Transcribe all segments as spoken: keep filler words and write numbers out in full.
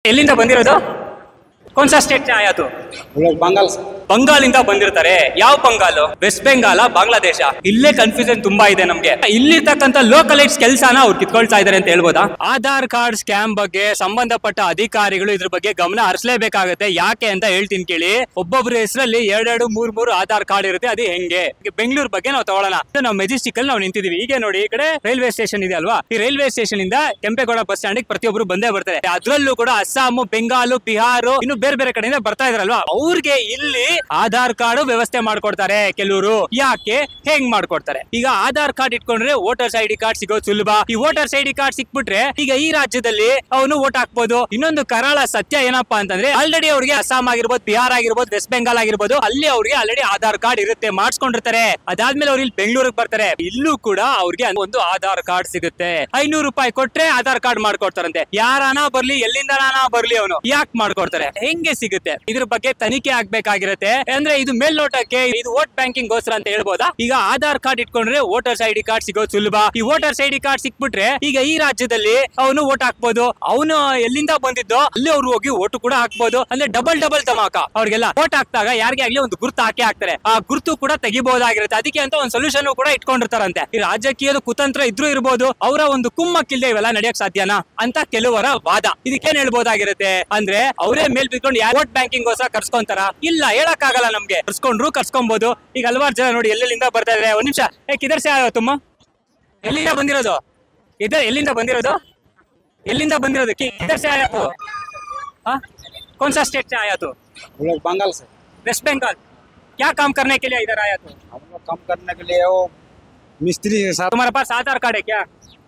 ಎಲ್ಲಿಂದ ಬಂದಿರೋದು? कौन सा स्टेट से आया तू? लोग बंगाल से ಬಂಗಾಲಿಂದ ಬಂದಿರ್ತಾರೆ. ಯಾವ ಬಂಗಾಲ್? ವೆಸ್ಟ್ ಬೆಂಗಾಲ, ಬಾಂಗ್ಲಾದೇಶ? ಇಲ್ಲೇ ಕನ್ಫ್ಯೂಷನ್ ತುಂಬಾ ಇದೆ ನಮ್ಗೆ. ಇಲ್ಲಿರ್ತಕ್ಕಂಥ ಲೋಕಲೈಟ್ಸ್ ಕೆಲಸನ ಅವ್ರು ಕಿತ್ಕೊಳ್ತಾ ಇದಾರೆ ಅಂತ ಹೇಳ್ಬೋದಾ? ಆಧಾರ್ ಕಾರ್ಡ್ ಸ್ಕ್ಯಾಮ್ ಬಗ್ಗೆ ಸಂಬಂಧಪಟ್ಟ ಅಧಿಕಾರಿಗಳು ಇದ್ರ ಬಗ್ಗೆ ಗಮನ ಹರಿಸಲೇಬೇಕಾಗುತ್ತೆ. ಯಾಕೆ ಅಂತ ಹೇಳ್ತೀನಿ ಕೇಳಿ. ಒಬ್ಬೊಬ್ಬರ ಹೆಸರಲ್ಲಿ ಎರಡೆರಡು ಮೂರ್ ಮೂರು ಆಧಾರ್ ಕಾರ್ಡ್ ಇರುತ್ತೆ. ಅದು ಹೆಂಗೆ? ಬೆಂಗಳೂರು ಬಗ್ಗೆ ನಾವು ತಗೊಳ್ಳೋಣ. ನಾವು ಮೆಜೆಸ್ಟಿಕ್ ಅಲ್ಲಿ ನಾವು ನಿಂತಿದೀವಿ. ಈಗ ನೋಡಿ, ಈ ಕಡೆ ರೈಲ್ವೆ ಸ್ಟೇಷನ್ ಇದೆ ಅಲ್ವಾ? ಈ ರೈಲ್ವೆ ಸ್ಟೇಷನ್ ಇಂದ ಕೆಂಪೇಗೌಡ ಬಸ್ ಸ್ಟ್ಯಾಂಡ್ ಪ್ರತಿಯೊಬ್ಬರು ಬಂದೇ ಬರ್ತಾರೆ. ಅದ್ರಲ್ಲೂ ಕೂಡ ಅಸ್ಸಾಂ, ಬೆಂಗಾಲ್, ಬಿಹಾರ್, ಇನ್ನು ಬೇರೆ ಬೇರೆ ಕಡೆಯಿಂದ ಬರ್ತಾ ಇದ್ರಲ್ವಾ? ಅವ್ರಿಗೆ ಇಲ್ಲಿ ಆಧಾರ್ ಕಾರ್ಡ್ ವ್ಯವಸ್ಥೆ ಮಾಡ್ಕೊಡ್ತಾರೆ ಕೆಲವರು. ಯಾಕೆ ಹೆಂಗ್ ಮಾಡ್ಕೊಡ್ತಾರೆ? ಈಗ ಆಧಾರ್ ಕಾರ್ಡ್ ಇಟ್ಕೊಂಡ್ರೆ ವೋಟರ್ಸ್ ಐ ಡಿ ಕಾರ್ಡ್ ಸಿಗೋದು ಸುಲಭ. ಈ ವೋಟರ್ಸ್ ಐ ಡಿ ಕಾರ್ಡ್ ಸಿಕ್ಬಿಟ್ರೆ ಈಗ ಈ ರಾಜ್ಯದಲ್ಲಿ ಅವನು ವೋಟ್ ಹಾಕ್ಬೋದು. ಇನ್ನೊಂದು ಕರಾಳ ಸತ್ಯ ಏನಪ್ಪಾ ಅಂತಂದ್ರೆ, ಆಲ್ರೆಡಿ ಅವ್ರಿಗೆ ಅಸ್ಸಾಂ ಆಗಿರ್ಬೋದು, ಬಿಹಾರ್ ಆಗಿರ್ಬೋದು, ವೆಸ್ಟ್ ಬೆಂಗಾಲ್ ಆಗಿರ್ಬೋದು, ಅಲ್ಲಿ ಅವ್ರಿಗೆ ಆಲ್ರೆಡಿ ಆಧಾರ್ ಕಾರ್ಡ್ ಇರುತ್ತೆ, ಮಾಡಿಸ್ಕೊಂಡಿರ್ತಾರೆ. ಅದಾದ್ಮೇಲೆ ಅವ್ರು ಇಲ್ಲಿ ಬೆಂಗಳೂರಿಗೆ ಬರ್ತಾರೆ. ಇಲ್ಲೂ ಕೂಡ ಅವ್ರಿಗೆ ಒಂದು ಆಧಾರ್ ಕಾರ್ಡ್ ಸಿಗುತ್ತೆ. ಐನೂರು ರೂಪಾಯಿ ಕೊಟ್ರೆ ಆಧಾರ್ ಕಾರ್ಡ್ ಮಾಡ್ಕೊಡ್ತಾರಂತೆ. ಯಾರಾನ ಬರ್ಲಿ, ಎಲ್ಲಿಂದ ಬರ್ಲಿ, ಅವನು ಯಾಕೆ ಮಾಡ್ಕೊಡ್ತಾರೆ? ಹೆಂಗೆ ಸಿಗುತ್ತೆ? ಇದ್ರ ಬಗ್ಗೆ ತನಿಖೆ ಆಗ್ಬೇಕಾಗಿರುತ್ತೆ. ಅಂದ್ರೆ ಇದು ಮೇಲ್ನೋಟಕ್ಕೆ ಇದು ವೋಟ್ ಬ್ಯಾಂಕಿಂಗ್ ಗೋಸ್ಕರ ಅಂತ ಹೇಳ್ಬೋದಾ? ಈಗ ಆಧಾರ್ ಕಾರ್ಡ್ ಇಟ್ಕೊಂಡ್ರೆ ವೋಟರ್ಸ್ ಐ ಡಿ ಕಾರ್ಡ್ ಸಿಗೋದು ಸುಲಭ. ಈ ವೋಟರ್ಸ್ ಐ ಡಿ ಕಾರ್ಡ್ ಸಿಕ್ಬಿಟ್ರೆ ಈಗ ಈ ರಾಜ್ಯದಲ್ಲಿ ಅವನು ವೋಟ್ ಹಾಕ್ಬೋದು. ಅವನು ಎಲ್ಲಿಂದ ಬಂದಿದ್ದೋ ಅಲ್ಲಿ ಅವ್ರು ಹೋಗಿ ವೋಟ್ ಕೂಡ ಹಾಕ್ಬೋದು. ಅಂದ್ರೆ ಡಬಲ್ ಡಬಲ್ ಧಮಾಕ. ಅವ್ರಿಗೆಲ್ಲ ವೋಟ್ ಹಾಕ್ದಾಗ ಯಾರಿಗೆ ಆಗ್ಲಿ ಒಂದು ಗುರುತು ಹಾಕಿ ಹಾಕ್ತಾರೆ. ಆ ಗುರುತು ಕೂಡ ತೆಗಿಬಹುದಾಗಿರುತ್ತೆ. ಅದಕ್ಕೆ ಅಂತ ಒಂದು ಸೊಲ್ಯೂಷನ್ ಕೂಡ ಇಟ್ಕೊಂಡಿರ್ತಾರಂತೆ. ಈ ರಾಜಕೀಯದ ಕುತಂತ್ರ ಇದ್ರೂ ಇರ್ಬೋದು, ಅವರ ಒಂದು ಕುಮ್ಮಕ್ಕಿಲ್ದೆ ಇವೆಲ್ಲ ನಡೆಯಕ್ ಸಾಧ್ಯನಾ ಅಂತ ಕೆಲವರ ವಾದ. ಇದಕ್ಕೇನ್ ಹೇಳ್ಬೋದಾಗಿರುತ್ತೆ ಅಂದ್ರೆ, ಅವರೇ ಮೇಲ್ ಬಿದ್ಕೊಂಡು ಯಾರು ವೋಟ್ ಬ್ಯಾಂಕಿಂಗ್ ಗೋಸ್ಕರ ಕರ್ಸ್ಕೊಂತಾರ? ಇಲ್ಲ, ಹೇಳಕ್ ಆಗಲ್ಲ. ನಮ್ಗೆ ಕರ್ಸ್ಕೊಂಡ್ರು ಕರ್ಸ್ಕೊಬಹುದು. ಈಗ ಹಲವಾರು ಜನ ನೋಡಿ ಎಲ್ಲೆಲ್ಲಿಂದ ಬರ್ತಾ ಇದಾರೆ. ಒಂದ್ ನಿಮಿಷ, ಕಿಧರ್ ಸೆ ಆಯೋ ತುಮ್ಮ? ಎಲ್ಲಿಂದ ಬಂದಿರೋದು? ಇದ ಎಲ್ಲಿಂದ ಬಂದಿರೋದು? ಎಲ್ಲಿಂದ ಬಂದಿರೋದು? ಕಿಧರ್ ಸೆ ಆಯಾ ತು? हाँ, कौन सा स्टेट से आया तू? लोग बंगाल से वेस्ट बंगाल. क्या काम करने के लिए इधर आया तू? हम लोग काम करने के लिए वो मिस्त्री के साथ. तुम्हारे पास आधार कार्ड है क्या?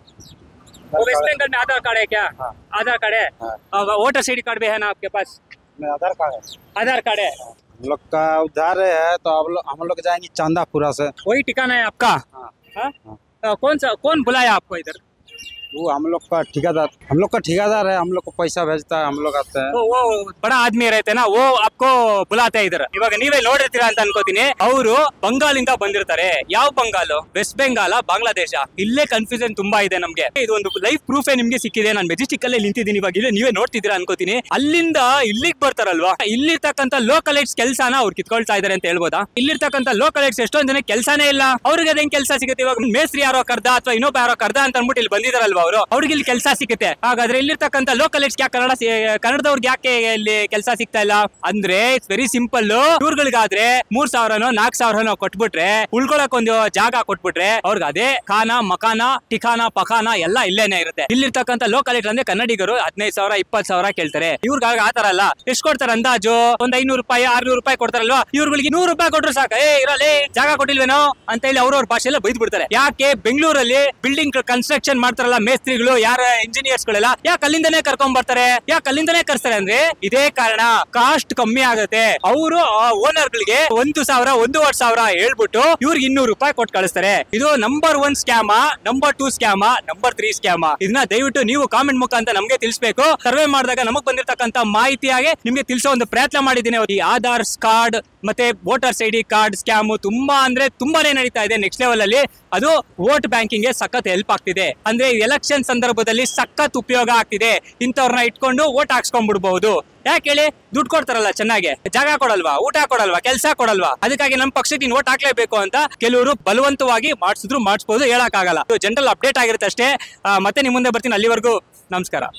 वो वेस्ट बंगाल में आधार कार्ड है क्या? हाँ. आधार कार्ड है. हाँ. वोटर आई डी कार्ड भी है ना आपके पास? में आधार कार्ड है. आधार कार्ड है. हम लोग का उधार है तो अब लोग हम लोग जाएंगे चांदापुरा से. वही ठिकाना है आपका? हाँ. हाँ? हाँ. तो कौन सा कौन बुलाया आपको इधर? वो हम लोग का ठेकेदार हम लोग का ठेकेदार है. हम लोग को पैसा भेजता है, हम लोग आते हैं. वो वो बड़ा आदमी रहते ना, वो आपको बुलाते हैं इधर. ಇವಾಗ ನೀವೇ ನೋಡಿರ್ತೀರಾ ಅಂತ ಅನ್ಕೋತೀನಿ. ಅವರು ಬಂಗಾಲಿಂದ ಬಂದಿರ್ತಾರೆ. ಯಾವ ಬಂಗಾಲು? ವೆಸ್ಟ್ ಬೆಂಗಾಲ, ಬಾಂಗ್ಲಾದೇಶ? ಇಲ್ಲೇ ಕನ್ಫ್ಯೂಷನ್ ತುಂಬಾ ಇದೆ ನಮ್ಗೆ. ಇದು ಒಂದು ಲೈಫ್ ಪ್ರೂಫ್ ನಿಮ್ಗೆ ಸಿಕ್ಕಿದೆ. ನಾನು ಮೆಜೆಸ್ಟಿಕ್ ಅಲ್ಲಿ ನಿಂತಿದ್ದೀನಿ ಇವಾಗ. ಇಲ್ಲಿ ನೀವೇ ನೋಡ್ತಿದ್ದೀರಾ ಅನ್ಕೋತೀನಿ. ಅಲ್ಲಿಂದ ಇಲ್ಲಿಗೆ ಬರ್ತಾರಲ್ವಾ? ಇಲ್ಲಿರ್ತಕ್ಕಂಥ ಲೋಕಲೈಟ್ಸ್ ಕೆಲಸನ ಅವ್ರು ಕಿತ್ಕೊಳ್ತಾ ಇದಾರೆ ಅಂತ ಹೇಳ್ಬೋದಾ? ಇಲ್ಲಿರ್ತಕ್ಕಂಥ ಲೋಕಲೈಟ್ಸ್ ಎಷ್ಟೊಂದ್ ಜನ ಕೆಲಸನೇ ಇಲ್ಲ. ಅವ್ರಿಗೆ ಅದೇನ್ ಕೆಲಸ ಸಿಗುತ್ತೆ? ಇವಾಗ ಮೇಸ್ತ್ರಿ ಯಾರೋ ಕರ್ದ ಅಥವಾ ಇನ್ನೊಬ್ಬ ಯಾರೋ ಕರ್ದ ಅಂತ ಅನ್ಬಿಟ್ಟು ಇಲ್ಲಿ ಬಂದಿದಾರಲ್ವಾ ಅವರು, ಅವ್ರಿಗೆ ಇಲ್ಲಿ ಕೆಲಸ ಸಿಗುತ್ತೆ. ಹಾಗಾದ್ರೆ ಇಲ್ಲಿರ್ತಕ್ಕಂಥ ಲೋಕಲೈಟ್ಸ್ ಯಾಕೆ ಕನ್ನಡ ಕನ್ನಡದವ್ರಿಗೆ ಯಾಕೆ ಇಲ್ಲಿ ಕೆಲಸ ಸಿಗ್ತಾ ಇಲ್ಲ ಅಂದ್ರೆ, ಇಟ್ಸ್ ವೆರಿ ಸಿಂಪಲ್. ಇವ್ರುಗಳಿಗಾದ್ರೆ ಮೂರ್ ಸಾವಿರನೋ ನಾಲ್ಕ್ ಸಾವಿರನೋ ಕೊಟ್ಬಿಟ್ರೆ, ಉಳ್ಕೊಳಕ್ ಒಂದು ಜಾಗ ಕೊಟ್ಬಿಟ್ರೆ, ಅವ್ರಿಗೆ ಅದೇ ಖಾನ, ಮಕಾನ, ಟಿಖಾನ, ಪಖಾನ ಎಲ್ಲ ಇಲ್ಲೇನೆ ಇರುತ್ತೆ. ಇಲ್ಲಿರ್ತಕ್ಕಂಥ ಲೋಕಲೈಟ್ ಅಂದ್ರೆ ಕನ್ನಡಿಗರು ಹದಿನೈದು ಸಾವಿರ ಇಪ್ಪತ್ತು ಸಾವಿರ ಕೇಳ್ತಾರೆ. ಇವ್ರಿಗೆ ಆತರ ಅಲ್ಲ. ಎಷ್ಟು ಕೊಡ್ತಾರೆ ಅಂದಾಜು? ಒಂದ್ ಐನೂರು ರೂಪಾಯಿ ಆರ್ನೂರು ರೂಪಾಯಿ ಕೊಡ್ತಾರಲ್ವಾ? ಇವ್ರುಗಳಿಗೆ ನೂರು ರೂಪಾಯಿ ಕೊಟ್ರು ಸಾಕ. ಏ ಇರಲಿ, ಜಾಗ ಕೊಟ್ಟಿಲ್ವೇನೋ ಅಂತ ಹೇಳಿ ಅವ್ರವ್ರ ಭಾಷೆಲ್ಲ ಬೈದ್ ಬಿಡ್ತಾರೆ. ಯಾಕೆ? ಬೆಂಗಳೂರಲ್ಲಿ ಬಿಲ್ಡಿಂಗ್ ಕನ್ಸ್ಟ್ರಕ್ಷನ್ ಮಾಡ್ತಾರಲ್ಲ ಮೇಸ್ತ್ರಿಗಳು, ಯಾರ ಇಂಜಿನಿಯರ್ಸ್ ಗಳೆಲ್ಲ, ಯಾಕೆ ಅಲ್ಲಿಂದನೇ ಕರ್ಕೊಂಡ್ ಬರ್ತಾರೆ? ಯಾಕೆ ಅಲ್ಲಿಂದಾನೇ ಕರ್ಸ್ತಾರೆ ಅಂದ್ರೆ ಇದೇ ಕಾರಣ. ಕಾಸ್ಟ್ ಕಮ್ಮಿ ಆಗುತ್ತೆ. ಅವರು ಓನರ್ ಗಳಿಗೆ ಒಂದು ಸಾವಿರ ಒಂದೂವರೆ ಸಾವಿರ ಹೇಳ್ಬಿಟ್ಟು ಇವ್ರಿಗೆ ಇನ್ನೂರು ರೂಪಾಯಿ ಕೊಟ್ಟು ಕಳಿಸ್ತಾರೆ. ಇದು number one scam, number two scam, number three scam. ಇದನ್ನ ದಯವಿಟ್ಟು ನೀವು ಕಾಮೆಂಟ್ ಮುಖಾಂತರ ನಮ್ಗೆ ತಿಳಿಸ್ಬೇಕು. ಸರ್ವೆ ಮಾಡಿದಾಗ ನಮಗ್ ಬಂದಿರತಕ್ಕಂತ ಮಾಹಿತಿಯಾಗಿ ನಿಮ್ಗೆ ತಿಳಿಸೋ ಒಂದು ಪ್ರಯತ್ನ ಮಾಡಿದ್ದೀನಿ. ಈ ಆಧಾರ್ ಕಾರ್ಡ್ ಮತ್ತೆ voters I D card scam ತುಂಬಾ ಅಂದ್ರೆ ತುಂಬಾನೇ ನಡೀತಾ ಇದೆ ನೆಕ್ಸ್ಟ್ ಲೆವೆಲ್ ಅಲ್ಲಿ. ಅದು ವೋಟ್ ಬ್ಯಾಂಕಿಂಗ್ ಗೆ ಸಖತ್ ಹೆಲ್ಪ್ ಆಗ್ತಿದೆ. ಅಂದ್ರೆ ಎಲೆಕ್ಷನ್ ಸಂದರ್ಭದಲ್ಲಿ ಸಖತ್ ಉಪಯೋಗ ಆಗ್ತಿದೆ. ಇಂಥವ್ರನ್ನ ಇಟ್ಕೊಂಡು ವೋಟ್ ಹಾಕ್ಸ್ಕೊಂಡ್ಬಿಡ್ಬಹುದು. ಯಾಕೆ ಹೇಳಿ? ದುಡ್ಡು ಕೊಡ್ತಾರಲ್ಲ ಚೆನ್ನಾಗಿ, ಜಾಗ ಕೊಡಲ್ವಾ, ಊಟ ಕೊಡಲ್ವಾ, ಕೆಲಸ ಕೊಡಲ್ವಾ? ಅದಕ್ಕಾಗಿ ನಮ್ಮ ಪಕ್ಷಕ್ಕೆ ನೀನು ವೋಟ್ ಹಾಕ್ಲೇಬೇಕು ಅಂತ ಕೆಲವರು ಬಲವಂತವಾಗಿ ಮಾಡಿಸಿದ್ರು ಮಾಡಿಸಬಹುದು, ಹೇಳಕ್ ಆಗಲ್ಲ. ಜನರಲ್ ಅಪ್ಡೇಟ್ ಆಗಿರುತ್ತೆ ಅಷ್ಟೇ. ಮತ್ತೆ ನಿಮ್ ಮುಂದೆ ಬರ್ತೀನಿ. ಅಲ್ಲಿವರೆಗೂ ನಮಸ್ಕಾರ.